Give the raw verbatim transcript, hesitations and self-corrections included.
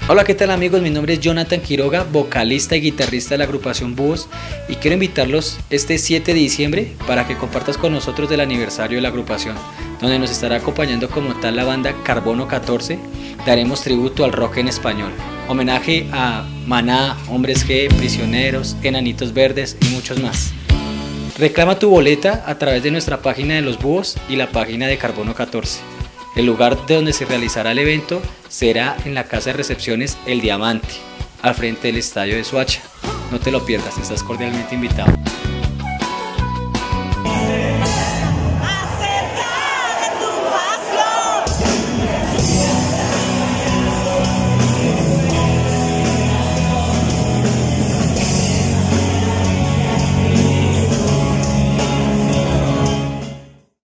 Hola, ¿qué tal amigos? Mi nombre es Jonathan Quiroga, vocalista y guitarrista de la agrupación Búhos, y quiero invitarlos este siete de diciembre para que compartas con nosotros del aniversario de la agrupación, donde nos estará acompañando como tal la banda Carbono catorce. Daremos tributo al rock en español, homenaje a Maná, Hombres G, Prisioneros, Enanitos Verdes y muchos más. Reclama tu boleta a través de nuestra página de los Búhos y la página de Carbono catorce. El lugar de donde se realizará el evento será en la Casa de Recepciones El Diamante, al frente del Estadio de Soacha. No te lo pierdas, estás cordialmente invitado.